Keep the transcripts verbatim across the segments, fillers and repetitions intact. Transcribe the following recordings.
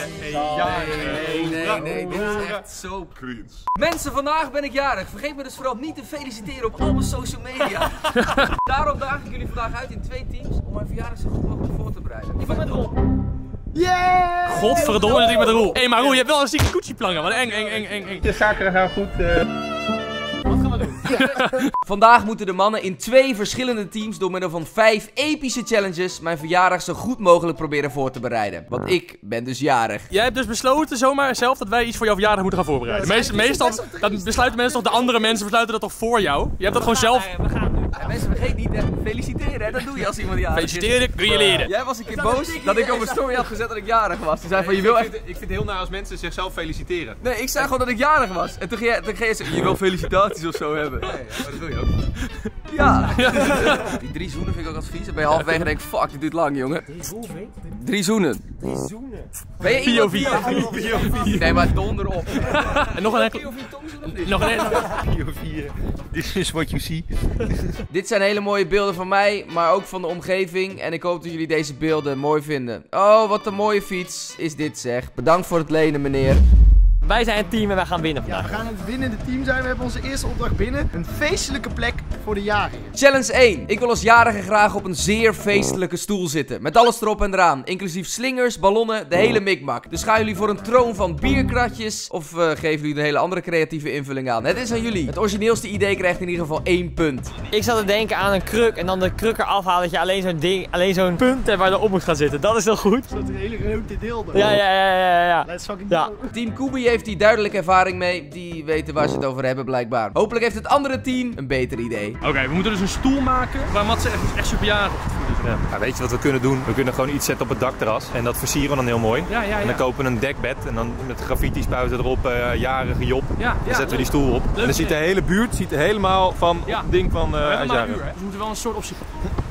Nee, nee, nee, nee, dit is echt zo cringe. Mensen, vandaag ben ik jarig. Vergeet me dus vooral niet te feliciteren op al mijn social media. Daarom daag ik jullie vandaag uit in twee teams om mijn verjaardag zo goed mogelijk voor te bereiden. Ik ben met Roel. Yeah! Godverdomme dat ik met Roel. Hé, hey, maar Roel, je hebt wel een zieke Gucci plangen. Wat eng, eng, eng, eng, eng. De zaken gaan goed. Uh... Wat gaan we doen? Vandaag moeten de mannen in twee verschillende teams door middel van vijf epische challenges mijn verjaardag zo goed mogelijk proberen voor te bereiden. Want ik ben dus jarig. Jij hebt dus besloten zomaar zelf dat wij iets voor jouw verjaardag moeten gaan voorbereiden. Ja, Meest, meestal dat besluiten mensen toch, de andere mensen besluiten dat toch voor jou? Je hebt dat gewoon zelf... We gaan nu. Ja, mensen, vergeet niet te feliciteren, hè? Dat doe je als iemand jarig is. Feliciteren kun je leren. Jij was een keer boos dat ik op mijn story had gezet dat ik jarig was. Toen zei van, je wil echt... Ik vind het heel naar als mensen zichzelf feliciteren. Nee, ik zei gewoon dat ik jarig was. En toen ging je, toen ging je zeggen, je wil felicitaties of zo hebben. Nee, maar dat wil je ook. Ja. Die drie zoenen vind ik ook als vies. Dan ben je halverwege en denk fuck, dit duurt lang, jongen. Drie zoenen. Drie zoenen. Ben je iemand die... Nee, maar donder op. En nog een enkel... Nog een enkel... This is what you see. Dit zijn hele mooie beelden van mij, maar ook van de omgeving. En ik hoop dat jullie deze beelden mooi vinden. Oh, wat een mooie fiets is dit zeg. Bedankt voor het lenen, meneer. Wij zijn een team en wij gaan winnen vandaag. Ja, we gaan het winnende team zijn. We hebben onze eerste opdracht binnen. Een feestelijke plek voor de jarigen. Challenge één. Ik wil als jarige graag op een zeer feestelijke stoel zitten. Met alles erop en eraan. Inclusief slingers, ballonnen, de hele mikmak. Dus gaan jullie voor een troon van bierkratjes? Of uh, geven jullie een hele andere creatieve invulling aan? Het is aan jullie. Het origineelste idee krijgt in ieder geval één punt. Ik zat te denken aan een kruk en dan de kruk eraf halen dat je alleen zo'n ding, alleen zo'n punt hebt waar je op moet gaan zitten. Dat is wel goed. Dat is een hele grote deel dan. Ja, ja, ja, ja, ja. Let's fucking ja. go. Team Kubi heeft hier duidelijk ervaring mee. Die weten waar ze het over hebben blijkbaar. Hopelijk heeft het andere team een beter idee. Oké, okay, we moeten dus een stoel maken waar Mats echt, echt superjarig op te ja. Ja, weet je wat we kunnen doen? We kunnen gewoon iets zetten op het dakterras. En dat versieren we dan heel mooi. Ja, ja, ja. En dan kopen we een dekbed. En dan met graffiti spuiten erop uh, jarige Job. Ja, ja, dan zetten we die stoel op. Leuk, en dan ziet de hele buurt ziet er helemaal van ja. het ding van uh, we, maar uur, we moeten wel een soort optie.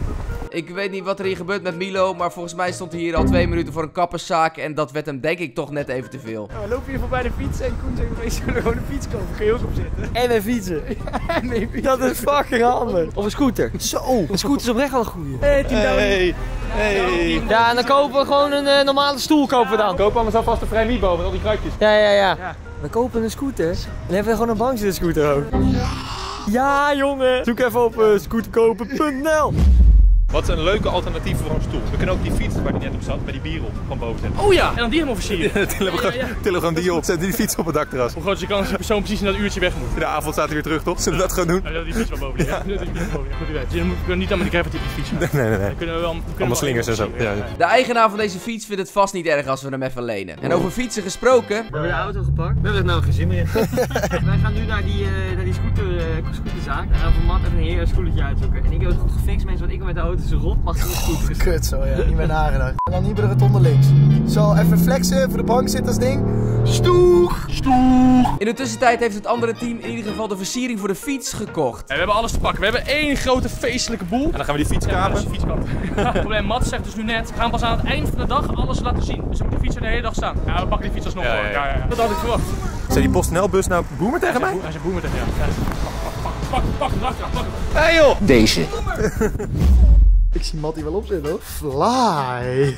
Ik weet niet wat er hier gebeurt met Milo, maar volgens mij stond hij hier al twee minuten voor een kapperszaak en dat werd hem denk ik toch net even te veel. Ja, we lopen hier voorbij de fiets en Koen zegt opeens zullen we gewoon een fiets kopen. Kun je ook op zitten? En een fietsen. Ja, nee, fietsen. Dat is fucking handig. Of een scooter. Zo, een scooter is oprecht wel een goeie. Hey, hey, hey. Ja, en dan kopen we gewoon een uh, normale stoel kopen we dan. Kopen we anders alvast een vrij mibo met al die kruikjes. Ja, ja, ja, ja. We kopen een scooter en dan hebben we gewoon een bankje de scooter ook. Ja, jongen. Zoek even op uh, scooterkopen punt n l. Wat is een leuke alternatief voor een stoel? We kunnen ook die fiets waar die net op zat, met die bier op, gewoon boven zetten. Oh ja, en dan die helemaal versieren. Ja, tillen we, ja, ja, ja. tillen we gewoon die op, zetten die fiets op het dakterras. Hoe groot is de kans dat die persoon precies in dat uurtje weg moet? In de avond staat hij weer terug, toch? Zullen we dat gewoon doen? Ja, dat die fiets wel boven ligt. Ja. Dat die fiets boven ligt. Goed idee. Dus je moet niet allemaal die creatieve fiets gaan. Nee, nee, nee. Dan kunnen we wel... Kunnen allemaal slingers en zo. Ja, ja. De eigenaar van deze fiets vindt het vast niet erg als we hem even lenen. En over fietsen gesproken... We hebben de auto gepakt. We hebben er nou geen zin meer in. Wij gaan nu naar die, uh, naar die scooter, uh, scooterzaak. En dan voor Matt even een heer scootertje uitzoeken. En ik heb het goed gefixt, mensen, want ik met de auto is rot. Mag geen scooter. Kut zo, ja. Niet meer nagedacht. En dan hier bij de rotonde links. Zo, even flexen voor de bankzittersding. Stoeg! Stoeg! In de tussentijd heeft het andere team in ieder geval de versiering voor de fiets gekocht. En we hebben alles te pakken. We hebben één grote feestelijke boel. En dan gaan we die fiets kapen. Ja, fiets kapen. Het probleem, Mats zegt dus nu net, we gaan pas aan het eind van de dag alles laten zien. Dus we moeten die fiets er de hele dag staan. Ja, we pakken die fiets alsnog ja, voor. ja, ja. Ja, ja, ja. Dat had ik verwacht. Zijn die PostNL-bus nou boomer tegen mij? Hij is een boomer tegen jou. Ja. Pak, pak, pak, pak, pak. Hé hey, joh! Deze. Ik zie Matt hier wel op zitten hoor. Fly.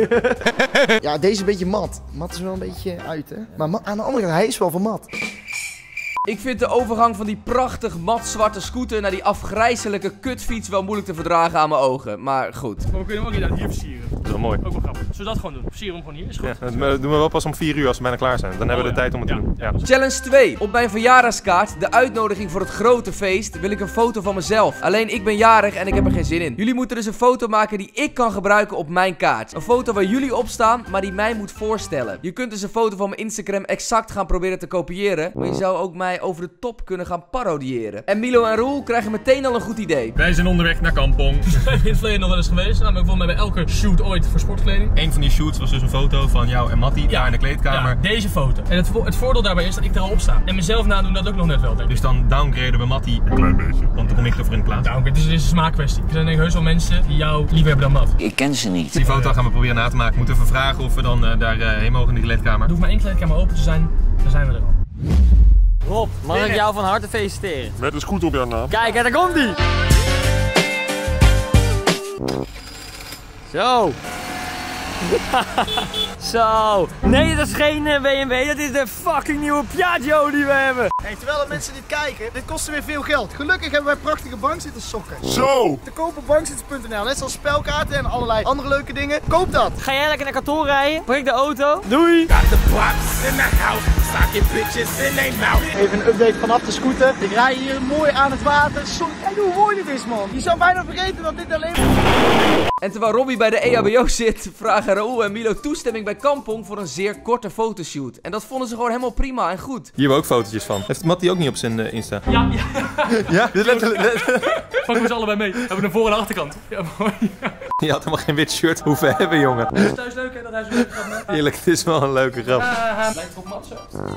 Ja, deze is een beetje mat. Mat is wel een beetje uit hè. Maar aan de andere kant, hij is wel van mat. Ik vind de overgang van die prachtig matzwarte scooter naar die afgrijzelijke kutfiets wel moeilijk te verdragen aan mijn ogen. Maar goed. Maar we kunnen hem ook niet aan hier versieren. Dat is wel mooi. Ook wel grappig. Zullen we dat gewoon doen? Versieren we hem gewoon hier? Is goed. Ja, dat doen we wel pas om vier uur als we bijna klaar zijn. Dan oh, hebben we de ja. tijd om het ja. te doen. Ja. Challenge twee. Op mijn verjaardagskaart, de uitnodiging voor het grote feest, wil ik een foto van mezelf. Alleen ik ben jarig en ik heb er geen zin in. Jullie moeten dus een foto maken die ik kan gebruiken op mijn kaart. Een foto waar jullie op staan, maar die mij moet voorstellen. Je kunt dus een foto van mijn Instagram exact gaan proberen te kopiëren. Maar je zou ook mij over de top kunnen gaan parodiëren. En Milo en Roel krijgen meteen al een goed idee. Wij zijn onderweg naar Kampong. We zijn in het verleden nog wel eens geweest. Namelijk volgens mij bij elke shoot ooit voor sportkleding. Een van die shoots was dus een foto van jou en Mattie ja. daar in de kleedkamer. Ja, deze foto. En het, vo het voordeel daarbij is dat ik er al op sta. En mezelf nadoen dat ook nog net wel. Denk ik. Dus dan downgraden we Mattie een klein beetje. Want dan kom ik ervoor in de plaats. Downgrade, dus het is een smaakkwestie. Er zijn denk ik heus wel mensen die jou liever hebben dan Matt. Ik ken ze niet. Die foto gaan we proberen na te maken. Moeten we vragen of we dan uh, daar uh, heen mogen in de kleedkamer. Er hoeft maar één kleedkamer open te zijn. Dan zijn we er al. Rob, mag ik jou van harte feliciteren? Met een scooter op jouw naam. Kijk, daar komt ie! Zo! Zo. Nee, dat is geen uh, B M W. Dat is de fucking nieuwe Piaggio die we hebben. Hey, terwijl de mensen dit kijken, dit kost weer veel geld. Gelukkig hebben wij prachtige bankzittersokken. Zo! Te kopen op bankzitters punt n l. Net zoals spelkaarten en allerlei andere leuke dingen. Koop dat. Ga jij lekker naar kantoor rijden? Breng de auto. Doei. Even een update vanaf de scooter. Ik rij hier mooi aan het water. Sorry, kijk hoe mooi dit is, man. Je zou bijna vergeten dat dit alleen... En terwijl Robbie bij de E H B O zit, vragen Raoul en Milo toestemming bij Kampong voor een zeer korte fotoshoot. En dat vonden ze gewoon helemaal prima en goed. Hier hebben we ook fotootjes van. Heeft Mattie ook niet op zijn uh, Insta? Ja, ja. Ja? Letterlijk. Pakken we ze allebei mee. We hebben een voor- en achterkant. Ja, mooi. Je had helemaal geen wit shirt hoeven hebben, jongen. Het is thuis leuk hè, dat hij zo leuk gaat met. Eerlijk, het is wel een leuke grap. Uh, lijkt op Matze.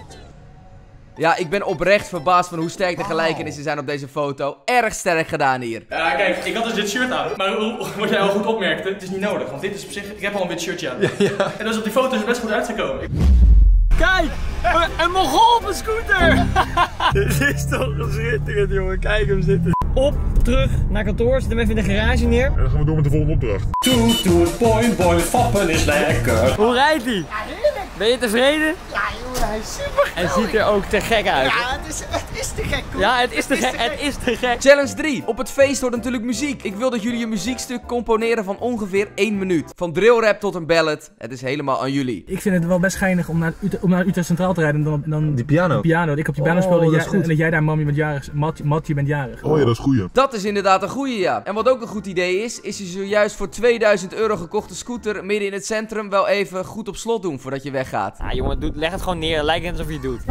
Ja, ik ben oprecht verbaasd van hoe sterk de gelijkenissen zijn op deze foto. Erg sterk gedaan hier. Ja, kijk, ik had dus dit shirt aan. Maar wat jij al goed opmerkte, het is niet nodig. Want dit is op zich, ik heb al een wit shirtje aan. Ja, ja. En dat is op die foto's best goed uitgekomen. Kijk, een, een Mongool op een scooter. Dit is toch schitterend, jongen. Kijk hem zitten. Op, terug naar kantoor. Zet hem even in de garage neer. En dan gaan we door met de volgende opdracht. Toet, toet, boing, boing, fappen is lekker. Hoe rijdt hij? Ja, heerlijk. Ben je tevreden? Ja, jongen, hij is super. Hij ziet er ook te gek uit. Ja, het is, het is te gek, hoor. Ja, het is te gek. Het is te gek. Challenge drie. Op het feest hoort natuurlijk muziek. Ik wil dat jullie een muziekstuk componeren van ongeveer één minuut. Van drillrap tot een ballad. Het is helemaal aan jullie. Ik vind het wel best geinig om naar, Utrecht, om naar Utrecht Centraal te rijden en dan, dan Die piano. die piano. Dat ik op die piano speel Oh, en, dat jij, is goed. en dat jij daar mami bent jarig. Mat, Mat, je bent jarig. Oh ja, dat is goeie. Dat is inderdaad een goeie, ja. En wat ook een goed idee is, is je zojuist voor tweeduizend euro gekochte scooter midden in het centrum wel even goed op slot doen voordat je weggaat. Ja, jongen, doe, leg het gewoon neer. Lijkt net alsof je het doet.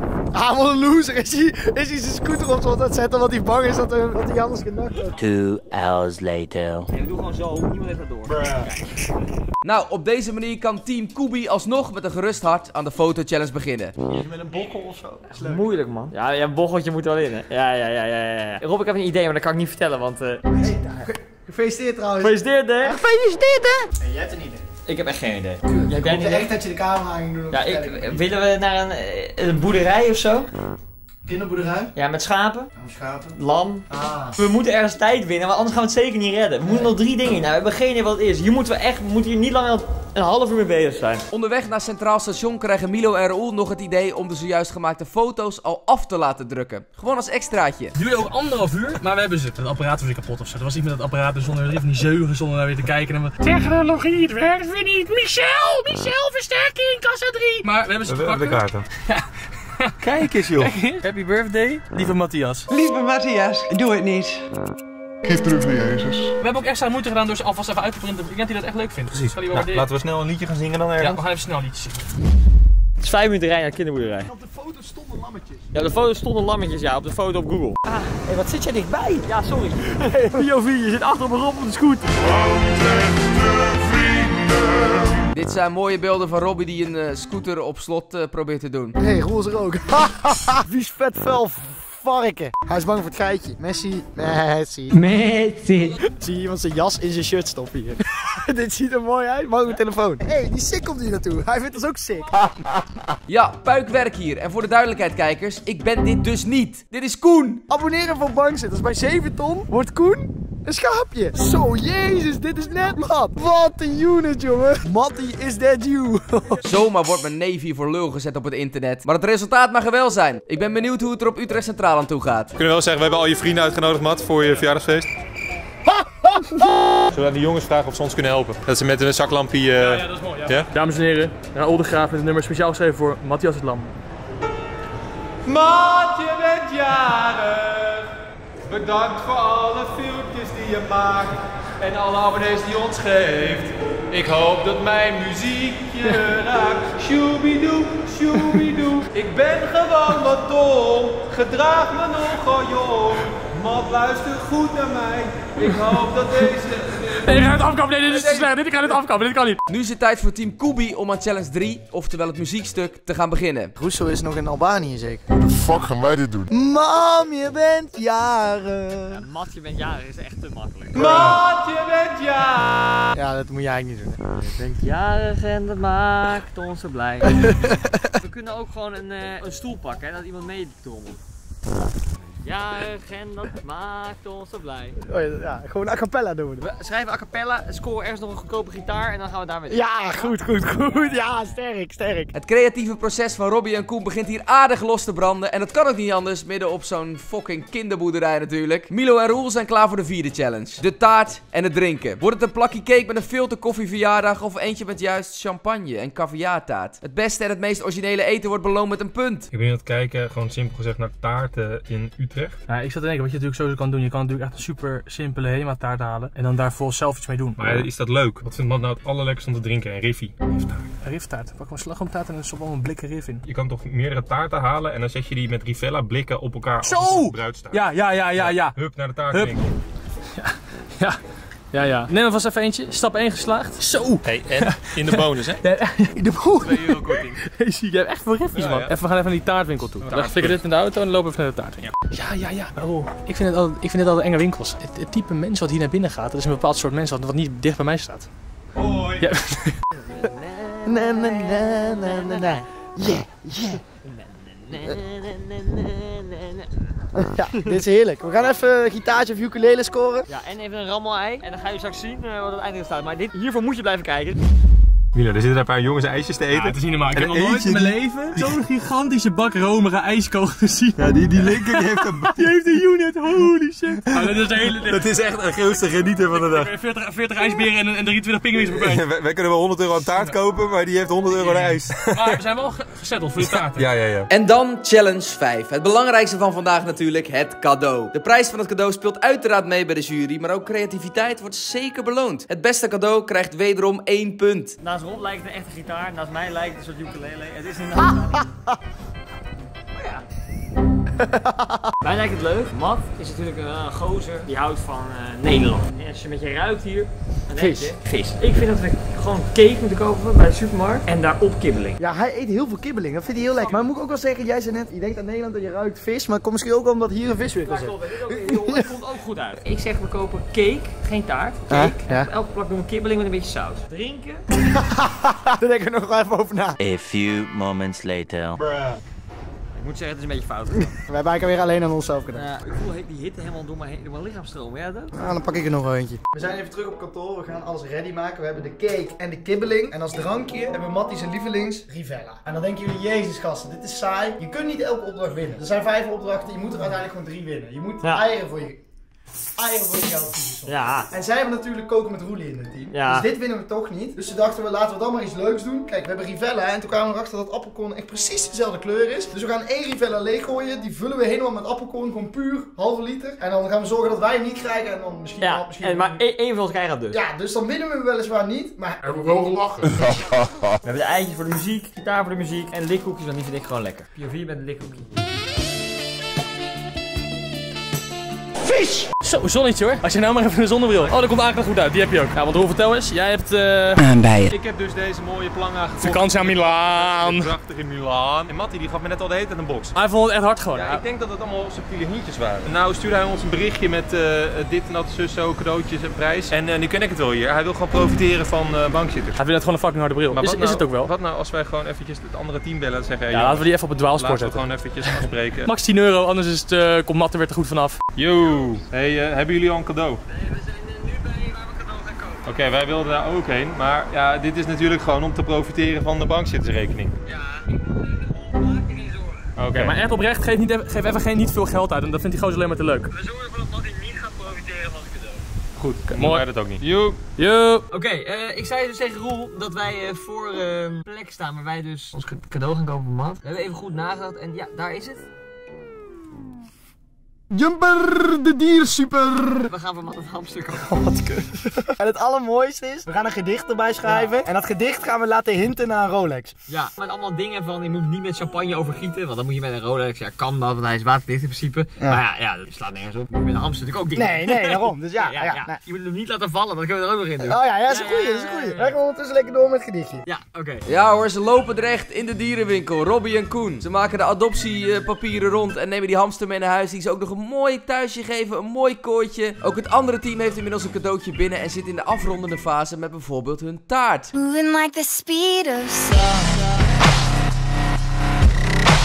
Ah, wat een loser. Is hij, is hij zijn scooter op slot aan het zetten omdat hij bang is dat, er, dat hij anders genakt wordt. Two hours later. Nee, we doen gewoon zo. Niemand heeft dat door. Nou, op deze manier kan Team Kubi alsnog met een gerust hart aan de foto-challenge beginnen. Met een bokkel of zo. Dat is leuk. Moeilijk, man. Ja, ja, een bocheltje moet er wel in, hè. Ja, ja, ja, ja, ja. Rob, ik heb een idee, maar dat kan ik niet vertellen, want... Uh... Hey, daar. Gefeliciteerd trouwens. Gefeliciteerd, hè. Gefeliciteerd, hè. Hey, jij hebt een idee. Ik heb echt geen idee. Jij bent echt dat je de camera ging doen. Ja, ik, willen we naar een, een boerderij of zo? Kinderboerderij? Ja, met schapen, Oh, schapen. lam. Ah. We moeten ergens tijd winnen, want anders gaan we het zeker niet redden. We moeten nog drie dingen. Nou, we hebben geen idee wat het is. Hier moeten we echt, we moeten hier niet langer dan een half uur mee bezig zijn. Onderweg naar Centraal Station krijgen Milo en Raoul nog het idee om de zojuist gemaakte foto's al af te laten drukken. Gewoon als extraatje. Het duurde ook anderhalf uur, maar we hebben ze. Het apparaat was weer kapot of zo. Er was iets met het apparaat, dus zonder even die zeugen, zonder naar weer te kijken. En we... Technologie, het werkt weer niet. Michel, Michel, versterking, kassa drie. Maar we hebben ze We hebben de pakken. kaarten. Kijk eens, joh. Happy birthday, lieve Matthias. Lieve Matthias, doe het niet. Geef terug naar Jezus. We hebben ook extra moeite gedaan door ze alvast even uit te printen. Ik denk dat hij dat echt leuk vindt. Precies. Zal hij wel Nou, waarderen. laten we snel een liedje gaan zingen dan Ja, ergens. we gaan even snel liedjes zingen. Het is vijf minuten rijden naar de kinderboerderij. Op de foto stonden lammetjes. Ja, op de foto stonden lammetjes, ja, op de foto op Google. Ah, hé, wat zit jij dichtbij? Ja, sorry. Hey, P O V, je zit achter op een rob op de scooter. Dit zijn mooie beelden van Robbie die een uh, scooter op slot uh, probeert te doen. Hé, hey, roze rook. Vies vet vuil varken. Hij is bang voor het geitje. Messi. Messi. Messi. Zie je iemand zijn jas in zijn shirt stoppen hier. Dit ziet er mooi uit. Mag ik mijn telefoon? Hé, hey, die sick komt hier naartoe. Hij vindt ons ook sick. Ja, puikwerk hier. En voor de duidelijkheid kijkers, ik ben dit dus niet. Dit is Koen. Abonneren voor bankzitters. Bij zeven ton wordt Koen een schaapje. Zo, jezus, dit is net Mat. Wat een unit, jongen. Matty, is that you? Zomaar wordt mijn neef hier voor lul gezet op het internet. Maar het resultaat mag er wel zijn. Ik ben benieuwd hoe het er op Utrecht Centraal aan toe gaat. We kunnen wel zeggen, we hebben al je vrienden uitgenodigd, Matt, voor je verjaardagsfeest. Zullen we aan die jongens vragen of ze ons kunnen helpen? Dat ze met een zaklampje... Uh... Ja, ja, dat is mooi. Ja. Ja? Dames en heren, Raoul de Graaf met het nummer speciaal geschreven voor Matthias het Lam. Maat, je bent jarig. Bedankt voor alle filmpjes die je maakt. En alle abonnees die je ons geeft. Ik hoop dat mijn muziek je raakt. Shoobidoe, shoobidoe. Ik ben gewoon wat dom. Gedraag me nogal jong. Mat, luister goed naar mij. Ik hoop dat deze... Nee, ik ga het afkappen. Nee, dit is te slecht. Ik ga het afkappen. Dit kan niet. Nu is het tijd voor Team Kubi om aan challenge drie, oftewel het muziekstuk, te gaan beginnen. Russo is nog in Albanië zeker. Hoe de fuck gaan wij dit doen? Mam, je bent jarig. Ja, Mat, je bent jarig, is echt te makkelijk. Maat, je bent jarig. Ja, dat moet je eigenlijk niet doen. Je bent jarig en dat maakt ons zo blij. We kunnen ook gewoon een, uh, een stoel pakken en dat iemand mee trommelt. Jarig en dat maakt ons zo blij. Oh, ja, gewoon a cappella doen. We schrijven a cappella, scoren ergens nog een goedkope gitaar en dan gaan we daarmee. Ja, goed, goed, goed. Ja, sterk, sterk. Het creatieve proces van Robbie en Koen begint hier aardig los te branden. En dat kan ook niet anders, midden op zo'n fucking kinderboerderij natuurlijk. Milo en Roel zijn klaar voor de vierde challenge. De taart en het drinken. Wordt het een plakje cake met een filter koffieverjaardag of eentje met juist champagne en caviartaart? Het beste en het meest originele eten wordt beloond met een punt. Ik ben hier aan het kijken, gewoon simpel gezegd, naar taarten in Utrecht. Ja, ik zat te denken, wat je natuurlijk sowieso kan doen. Je kan natuurlijk echt een super simpele Hema taart halen. En dan daar vol zelf iets mee doen. Maar is dat leuk? Wat vindt man nou het allerlekkerste om te drinken? Een riffie. Riftaart. Riftaart. Pak een slagroomtaart en dan stop al een blikken rif in. Je kan toch meerdere taarten halen en dan zet je die met Rivella blikken op elkaar. Zo! Bruidstaart. Ja, ja, ja, ja, ja. Hup, naar de taartwinkel. Ja, ja. Ja, ja. Neem maar vast even eentje. Stap één geslaagd. Zo! Hey, en in de bonus, hè? Ja, in de bonus. twee euro korting. Hey, zie je hebt echt veel riffjes, Ja, man. ja. Even, we gaan even naar die taartwinkel toe. Dan flikker dit in de auto en dan lopen we even naar de taartwinkel. Ja, ja, ja. Oh, ik vind het altijd, ik vind het altijd enge winkels. Het, het type mens wat hier naar binnen gaat, dat is een bepaald soort mens wat, wat niet dicht bij mij staat. Hoi! Ja. Na, na, na, na, na, na. Yeah, yeah. Ja, dit is heerlijk. We gaan even een gitaartje of ukulele scoren. Ja, en even een rammel-ei. En dan ga je straks zien uh, wat het eindresultaat staat. Maar dit, hiervoor moet je blijven kijken. Milo, er zitten daar een paar jongens ijsjes te eten. Ja, het is niet normaal. Ik En heb nog nooit eentje in mijn die- leven zo'n gigantische bak romige ijskool gezien. Ja, die, die linker die heeft een... Die heeft een unit, holy shit. Oh, dat is de hele... Dat is echt een grootste genieten van de dag. veertig, veertig ijsberen en, en drieëntwintig pinguïns erbij. Ja, wij, wij kunnen wel honderd euro aan taart kopen, maar die heeft honderd euro aan ijs. Maar we zijn wel ge- gezetteld voor de taarten. Ja, ja, ja. En dan challenge vijf. Het belangrijkste van vandaag natuurlijk, het cadeau. De prijs van het cadeau speelt uiteraard mee bij de jury, maar ook creativiteit wordt zeker beloond. Het beste cadeau krijgt wederom één punt. Naast Rob lijkt het een echte gitaar. Naast mij lijkt het een soort ukulele. Het is inderdaad. Mij lijkt het leuk. Matt is natuurlijk een uh, gozer die houdt van uh, Nederland. En als je met je ruikt hier, dan denk Vis. je vis. Ik vind dat we gewoon cake moeten kopen bij de supermarkt en daarop kibbeling. Ja, hij eet heel veel kibbeling. Dat vindt hij heel lekker. Maar moet ik ook wel zeggen, jij zei net, je denkt aan Nederland en je ruikt vis. Maar het komt misschien ook omdat hier een viswinkel Ja, zit. klopt. Het komt ook goed uit. Ik zeg we kopen cake, geen taart. Cake. Ah, ja. Op elke plak doen we kibbeling met een beetje saus. Drinken. Daar denk ik nog wel even over na. A few moments later. Ik moet zeggen, het is een beetje fout. We hebben eigenlijk weer alleen aan onszelf gedaan. Uh, ik voel die hitte helemaal door mijn, door mijn lichaam stromen. Ja, dat? Nou, dan pak ik er nog wel eentje. We zijn even terug op kantoor. We gaan alles ready maken. We hebben de cake en de kibbeling. En als drankje hebben we Mattie zijn lievelings Rivella. En dan denken jullie, jezus gasten, dit is saai. Je kunt niet elke opdracht winnen. Er zijn vijf opdrachten. Je moet er uiteindelijk gewoon drie winnen. Je moet Ja. eieren voor je... Eieren voor je geld kiezen. Ja. En zij hebben natuurlijk koken met roelie in het team. Ja. Dus dit winnen we toch niet. Dus toen dachten we, laten we dan maar iets leuks doen. Kijk, we hebben Rivella en toen kwamen we erachter dat appelkorn echt precies dezelfde kleur is. Dus we gaan één Rivella leeggooien. Die vullen we helemaal met appelkorn, gewoon puur, halve liter. En dan gaan we zorgen dat wij hem niet krijgen en dan misschien... Ja, misschien en maar één één van ons krijgt dat dus. ja, dus dan winnen we hem weliswaar niet, maar... Hebben we wel gelachen. We hebben de eitjes voor de muziek, gitaar voor de muziek en likkoekjes, want die vind ik gewoon lekker. P O V met een likkoekje. Zo, zonnetje hoor. Als je nou maar even een zonnebril. Oh, dat komt eigenlijk goed uit. Die heb je ook. Ja, want Roel, vertel eens. Jij hebt eh Bij je. Ik heb dus deze mooie planga gekocht. vakantie aan Milaan. Prachtig in Milaan. En Mattie die gaf me net al de hele tijd een box. Hij vond het echt hard gewoon. Ja, ik denk dat het allemaal subtiele hintjes waren. En nou stuurde hij ons een berichtje met eh, dit en dat, zus, zo, cadeautjes en prijs. En uh, nu ken ik het wel hier. Hij wil gewoon profiteren van uh, bankzitters. Hij vindt het gewoon een fucking harde bril. Maar Is, wat is nou- het ook wel? Wat nou als wij gewoon eventjes het andere team bellen en zeggen... hey, Ja, laten we die even op het dwaalspoor laten we zetten. gewoon eventjes afspreken. Max tien euro, anders is het, uh, komt Matt er weer te goed vanaf. Yo, hey, uh, hebben jullie al een cadeau? Nee, we zijn nu bij waar we cadeau gaan kopen. Oké, wij wilden daar ook heen. Maar ja, dit is natuurlijk gewoon om te profiteren van de bankzittersrekening. Ja, ik moet er maken, geen zorgen. Oké, Maar echt oprecht, geef, niet, even- geef even geen niet veel geld uit. En dat vindt die gozer alleen maar te leuk. We zorgen ervoor dat Mattie niet gaat profiteren van het cadeau. goed. Mooi. Mooi. Dat ook niet. Yo. Yo. Oké, okay, uh, ik zei dus tegen Roel dat wij uh, voor een uh, plek staan waar wij dus ons cadeau gaan kopen voor Matt. We hebben even goed nagedacht en ja, daar is het. Jumper, de dier super. We gaan voor Matt het hamster kopen. Wat kut. En het allermooiste is, we gaan een gedicht erbij schrijven. Ja. En dat gedicht gaan we laten hinten naar een Rolex. Ja, met allemaal dingen van, je moet niet met champagne overgieten, want dan moet je met een Rolex, ja kan dat, want hij is waterdicht in principe. Ja. Maar ja, ja, dat slaat nergens op. Moet je met een hamster natuurlijk ook dingen. Nee, nee, daarom. Dus ja, ja, ja, ja. nee. Je moet hem niet laten vallen, dat kunnen we er ook nog in doen. Oh ja, ja, dat is een Ja, goeie, ja, dat is een ja, goeie. ja, ja. Wij gaan ondertussen lekker door met het gedichtje. Ja, oké. Okay. Ja hoor, ze lopen terecht in de dierenwinkel. Robbie en Koen. Ze maken de adoptiepapieren rond en nemen die hamster mee naar huis. Die ze ook nog een mooi thuisje geven, een mooi kooitje. Ook het andere team heeft inmiddels een cadeautje binnen en zit in de afrondende fase met bijvoorbeeld hun taart. Moving like the speed of sound.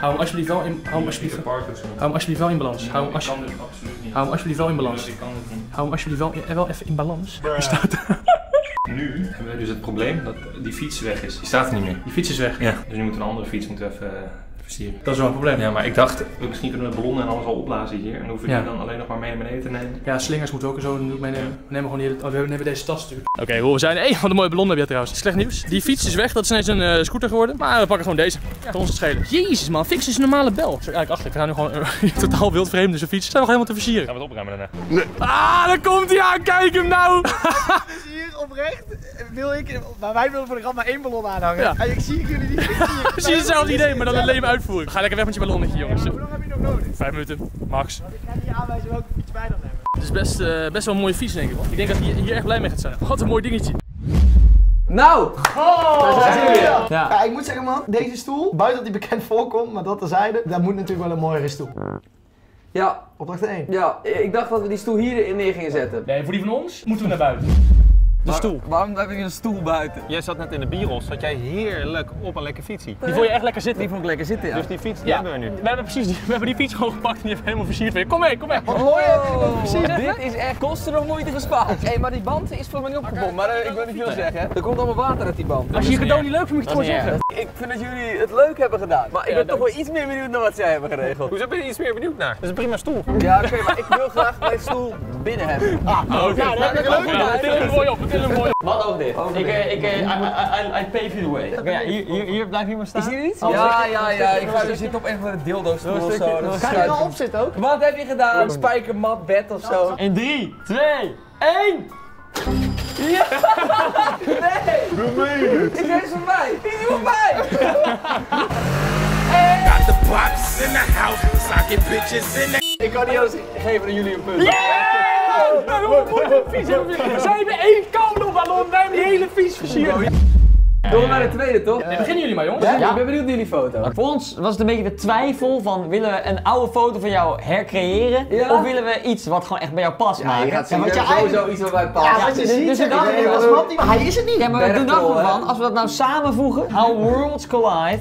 Hou hem alsjeblieft wel in, hou hem alsjeblieft, hou hem alsjeblieft wel in balans. Hou hem alsjeblieft, hou hem alsjeblieft wel in balans. Hou hem alsjeblieft wel, wel even in balans. Er staat... Nu hebben we dus het probleem dat die fiets weg is. Die staat er niet meer. Die fiets is weg. Ja. Dus nu moeten we een andere fiets moeten we even uh, versieren. Dat is wel een probleem. Ja, maar ik dacht, misschien kunnen we ballonnen en alles al opblazen hier. En dan hoeven we ja. die dan alleen nog maar mee naar beneden te nemen. Ja, slingers moeten we ook zo meenemen. We nemen gewoon hier, oh, we nemen deze tas natuurlijk. Oké, okay, we zijn. Hé, hey, wat een mooie ballon heb je trouwens. Slecht nieuws. Die fiets is weg, dat is ineens een uh, scooter geworden. Maar we pakken gewoon deze. Ja, voor ons het schelen. Jezus man, fix is een normale bel. Zo, eigenlijk achter. We gaan nu gewoon uh, totaal wildvreemd, dus een fiets. Zijn we nog helemaal te versieren. Gaan we het opruimen daarna? Nee. Ah, daar komt hij aan. Kijk hem nou. Dus hier oprecht wil ik, maar wij willen voor de grap maar één ballon aanhangen. Ja. En ik zie jullie niet. Precies hetzelfde idee, maar dan alleen maar uitvoeren. Ga lekker weg met je ballonnetje, jongens. Hoe lang heb je nog nodig? Vijf minuten, max. Ik ga niet aanwijzen welke fiets wij dan hebben. Het is best, uh, best wel een mooie fiets, denk ik. Ik denk dat hij hier echt blij mee gaat zijn. Wat een mooi dingetje. Nou! Oh! Daar zijn we weer. Ja. Ja, ik moet zeggen man, deze stoel, buiten dat die bekend voorkomt, maar dat terzijde, daar moet natuurlijk wel een mooiere stoel. Ja. Opdracht één. Ja, ik dacht dat we die stoel hier neer gingen zetten. Nee, voor die van ons moeten we naar buiten. De stoel. Waarom heb ik een stoel buiten? Jij zat net in de Biros, zat jij heerlijk op een lekker fietsie. Die vond je echt lekker zitten? Die vond ik lekker zitten, ja. Dus die fiets die ja. hebben we nu. We hebben precies die, we hebben die fiets gewoon gepakt en die heeft helemaal versierd weer. Kom mee, kom mee. Wat mooi heb je dat precies. Dit is echt kosten of moeite gespaard. Hé, hey, maar die band is volgens mij niet opgepompt, maar uh, ik wil niet veel zeggen. Er komt allemaal water uit die band. Als je je cadeau niet leuk vindt, moet je het gewoon zeggen. Ik vind dat jullie het leuk hebben gedaan. Maar ik ben toch wel iets meer benieuwd naar wat zij hebben geregeld. Hoezo ben je iets meer benieuwd naar? Dat is een prima stoel. Ja, oké, okay, maar ik wil graag mijn stoel binnen hebben. Ah, oké. Okay. Nou, dat heb ik leuk. Til hem mooi op, til hem mooi op. Wat ook dit? Ik, ik, I, I, I pave you the way. Okay, ja, hier, hier, hier blijf je maar staan. Is hier iets? Ja, ja, ja. Ik ga dus zitten op een van de dildo-stoel of zo. Kan je er al op zitten ook? Wat heb je gedaan? Spijkermat, bed of zo? In drie, twee, één! Ja! Nee! We meen het! Ik is van mij! Die is van mij! Got the pops in the house, socket bitches in the... Ik kan niet eens geven aan jullie een punt. Zij hebben één kabelballon, wij hebben die hele fiets versierd. Doen we naar de tweede, toch? Nee, beginnen jullie maar, jongens. Ja? Ik ben benieuwd naar jullie foto. Voor ons was het een beetje de twijfel van, willen we een oude foto van jou hercreëren? Ja? Of willen we iets wat gewoon echt bij jou past ja, maken? Je gaat ja, je sowieso eigenlijk... iets wat bij past. Ja, wat je dus, ziet, dus zeg, dachten, nee, als we... maar hij is het niet. Ja, maar toen dachten we van, als we dat nou samenvoegen, how worlds collide.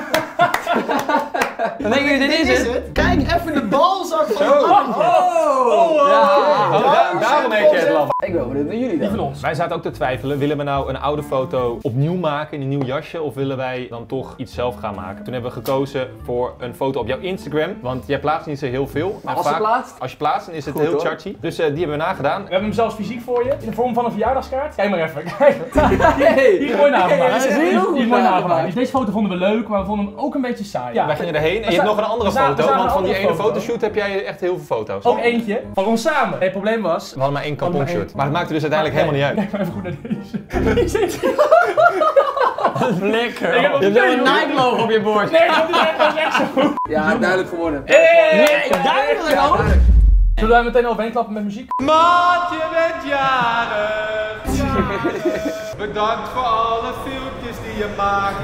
Dan denken jullie, dit is het. Kijk even de balzak van oh. oh. oh. Ja. Oh, daar, daarom heet je het land. Ik ben benieuwd naar jullie dan. Die van ons. Wij zaten ook te twijfelen, willen we nou een oude foto opnieuw maken in een nieuw jasje of willen wij dan toch iets zelf gaan maken? Toen hebben we gekozen voor een foto op jouw Instagram, want jij plaatst niet zo heel veel. Maar als je plaatst? Als je plaatst, dan is het goed, heel hoor. chargy. Dus uh, die hebben we nagedaan. We hebben hem zelfs fysiek voor je, in de vorm van een verjaardagskaart. Kijk maar even, kijk. Hey. Die is mooi nagemaakt. Hey, Die is heel goed mooi nagemaakt. nagemaakt. Dus deze foto vonden we leuk, maar we vonden hem ook een beetje saai. Ja. Wij gingen erheen en je hebt nog een andere zagen, foto, want van die ene foto. fotoshoot heb jij echt heel veel foto's. Ook eentje van ons samen. Nee, het probleem was... We hadden maar één kamponshirt, maar het maakte dus uiteindelijk nee, helemaal niet uit. Kijk maar even goed naar deze. Die zit hier. Lekker. Je hebt een Nike logo op je bord. Nee, dat is echt, dat is echt zo goed. Ja, duidelijk geworden. Nee, duidelijk ook. Zullen wij meteen overheen klappen met muziek? Maat, je bent jarig. Bedankt voor alle filmpjes die je maakt.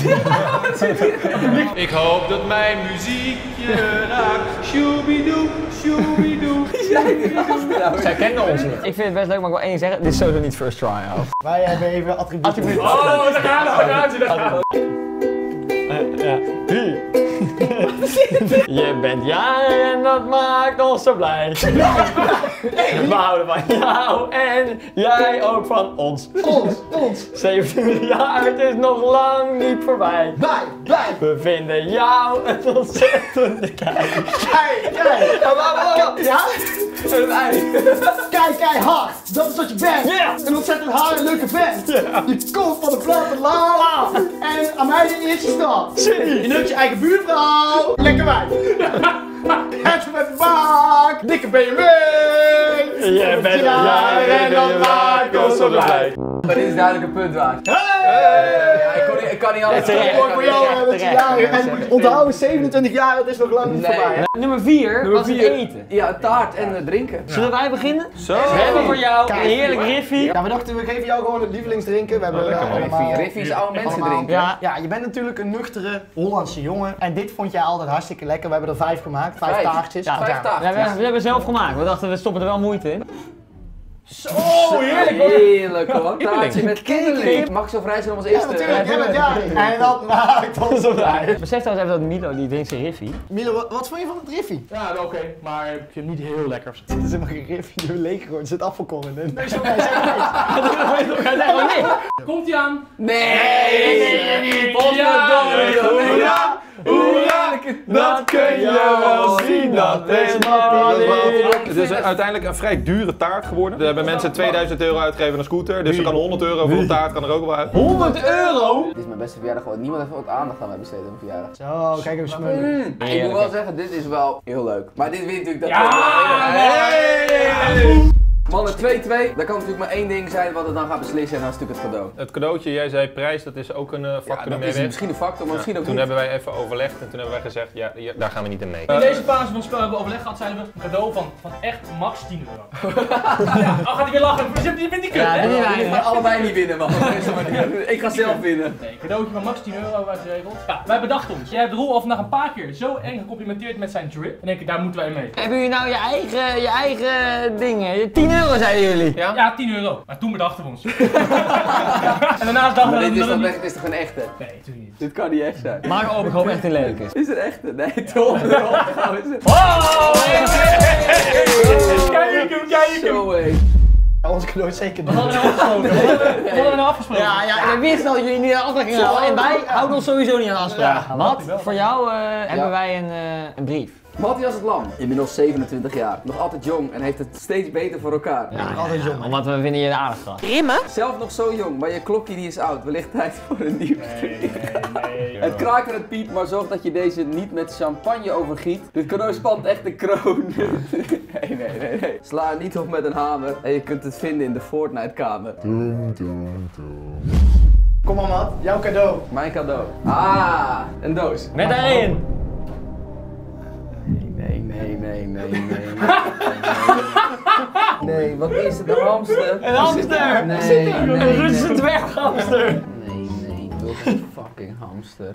Ik hoop dat mijn muziek je raakt. Shooby-doo, shooby-doo. Zij kenden ons niet. Ik vind het best leuk, maar ik wil één ding zeggen. Dit is sowieso niet first try. Hoor. Wij hebben even attributen. Oh, daar gaan we, daar gaan we, daar gaan we. Ja. Je bent jarig en dat maakt ons zo blij. We houden van jou en jij ook van ons. Ons, ons. zeventien jaar, het is nog lang niet voorbij. Blij, blij. We vinden jou een ontzettende kijk. Kijk, kijk. Ja? Een ei. Kijk, kijk, hard. Dat is wat je bent. Yeah. Een ontzettend harde, leuke vent. Yeah. Je komt van de platteland. En aan mij de eerste stap. Je neukt je eigen buurvrouw. Lekker wijn. Het met de bak. Dikke B M W. Je bent jarig en dat maakt ons zo blij. Maar dit is duidelijk een punt waard. Hey! Ja, ik, kon niet, ik kan niet alles. Het is Mooi voor jou hè, dat je jarig. En onthouden, zevenentwintig jaar, het is nog lang niet Nee. voorbij. Hè? Nummer vier Nummer was vier. het eten. Ja, taart en uh, drinken. Zullen wij beginnen? Zo. We hebben voor jou Kijk, een heerlijk riffie. Ja, we dachten we geven jou gewoon het lievelingsdrinken. We hebben lekker, uh, man. allemaal- Riffie is oude mensen allemaal- drinken. Ja. Ja, je bent natuurlijk een nuchtere Hollandse jongen. En dit vond jij altijd hartstikke lekker. We hebben er vijf gemaakt, vijf, Vijf? taartjes. Ja, vijf taartjes. Ja, we, we hebben zelf gemaakt. We dachten we stoppen er wel moeite in. Zo, heerlijk hoor. Heerlijk hoor. Taartje met kibbeling. Mag ik zo vrij zijn om als eerste? Ja, natuurlijk. Jij bent jarig. En dat maakt ons op uit. Besef trouwens even dat Milo, die drinkt zijn Riffy. Milo, wat, wat vond je van het Riffy? Ja, oké, okay, maar ik vind hem niet heel lekker. Het is helemaal geen Riffy, je hebt leeg geworden. Er zit afvalkorn in. Nee, zo, hij zegt niks. Hij zegt gewoon niks. Komt ie aan? Nee, nee, niet. Hoera, hoera, dat kun je wel zien, dat is Het is uiteindelijk een vrij dure taart geworden. Er hebben mensen tweeduizend euro uitgegeven aan een scooter, dus er kan honderd euro voor een taart kan er ook wel uit. honderd euro? Dit is mijn beste verjaardag gewoon. Niemand heeft ook aandacht aan mij besteed op mijn verjaardag. Zo, kijk even smeulen. Mm. Ik moet wel zeggen, dit is wel heel leuk. Maar dit wint natuurlijk dat. Ja! Hey! Mannen twee twee, daar kan natuurlijk maar één ding zijn wat het dan gaat beslissen en dat is natuurlijk het cadeau. Het cadeautje, jij zei prijs, dat is ook een uh, factor ja, dat is mee. misschien een factor, maar ja. misschien ook Toen niet. hebben wij even overlegd en toen hebben wij gezegd, ja, ja daar gaan we niet in mee. In deze fase van het spel hebben we overleg gehad, zeiden we een cadeau van, van echt max tien euro. Ja, oh, gaat hij weer lachen, je bent die kut, Ja, hè? die We gaan allebei niet winnen, man. Ik ga zelf winnen. Nee, cadeautje van max tien euro was geregeld. Ja, wij bedachten ons. Jij hebt Roel al vandaag een paar keer zo eng gecomplimenteerd met zijn drip. En denk ik, daar moeten wij mee. Hebben jullie nou je eigen, je eigen dingen? tien euro zeiden jullie. Ja, ja tien euro. Maar toen bedachten we ons. En daarnaast dachten we dit is, dat toch, het dit is toch een echte? Nee, natuurlijk niet. Dit kan niet echt zijn. Maar ik hoop ik hoop echt een leuke is. Is het echte? Nee, toch? Oh! Kijk hem, kijk hem! Zo hé. Ons cadeau is zeker Wat niet. hadden we nou afgesproken? Wat hadden we nou afgesproken? Ja, ja, we wisten dat jullie niet aan afspraak gingen houden. En wij houden ons sowieso niet aan afspraken. Ja, Wat? wel. Voor jou uh, hebben wij een, uh, een brief. Matthias het Lam, inmiddels zevenentwintig jaar, nog altijd jong en heeft het steeds beter voor elkaar. Ja, ja, altijd jong. ja, omdat we vinden je een aardig gast. Zelf nog zo jong, maar je klokje die is oud. Wellicht tijd voor een nieuw. Nee, nee, nee. Het kraakt en het piept, maar zorg dat je deze niet met champagne overgiet. Dit cadeau spant echt de kroon. Nee, nee, nee, nee. Sla er niet op met een hamer en je kunt het vinden in de Fortnite-kamer. Kom maar, Matt, jouw cadeau. Mijn cadeau. Ah, een doos. Met daarin. Nee, nee, nee, nee, nee, nee. Nee, wat is het? Een hamster? Een hamster! Nee, nee, Een nee. Russische dwerghamster! Nee, nee, ik wil geen fucking hamster.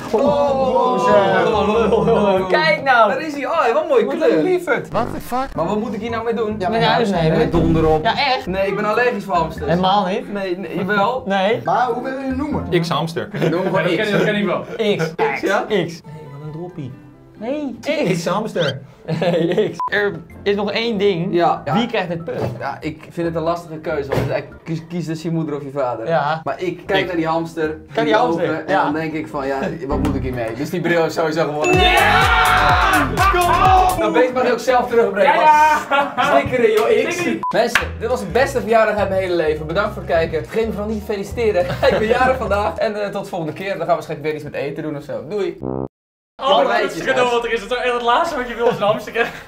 Oh, kijk nou! Daar is hij. Oh, hij heeft wel een mooie kleur. lieverd! What the fuck? Maar wat moet ik hier nou mee doen? Ja, met naar huis nemen. Nee, donder op. Ja, echt? Nee, ik ben allergisch voor hamsters. Helemaal niet. Nee, nee, jawel. Nee. Maar hoe wil je het noemen? X-hamster. Noem hem Ja, gewoon dat ken, X. dat ken ik wel. X. X, ja? X. Nee, wat een droppie. Nee, X. X-hamster. Nee, X. Er is nog één ding. Ja. ja. Wie krijgt het punt? Ja, ik vind het een lastige keuze, want het is eigenlijk, kies, kies dus je moeder of je vader. Ja. Maar ik kijk Ik. naar die hamster, Kijk die ogen, hamster, en ja. dan denk ik van, ja, wat moet ik hiermee? Dus die bril is sowieso gewonnen. Kom op! Dan ben ik maar ook zelf terugbrengen. Ja, ja! Stickeren joh, X. Stickeren. Mensen, dit was het beste verjaardag uit mijn hele leven. Bedankt voor het kijken. Vergeet me vooral niet te feliciteren. Ik ben jarig vandaag. En uh, tot de volgende keer. Dan gaan we waarschijnlijk weer iets met eten doen of zo. Doei. Oh, dat rijtjes, is cadeau guys. wat er is. Het is echt het laatste wat je wil is een hamster krijgen.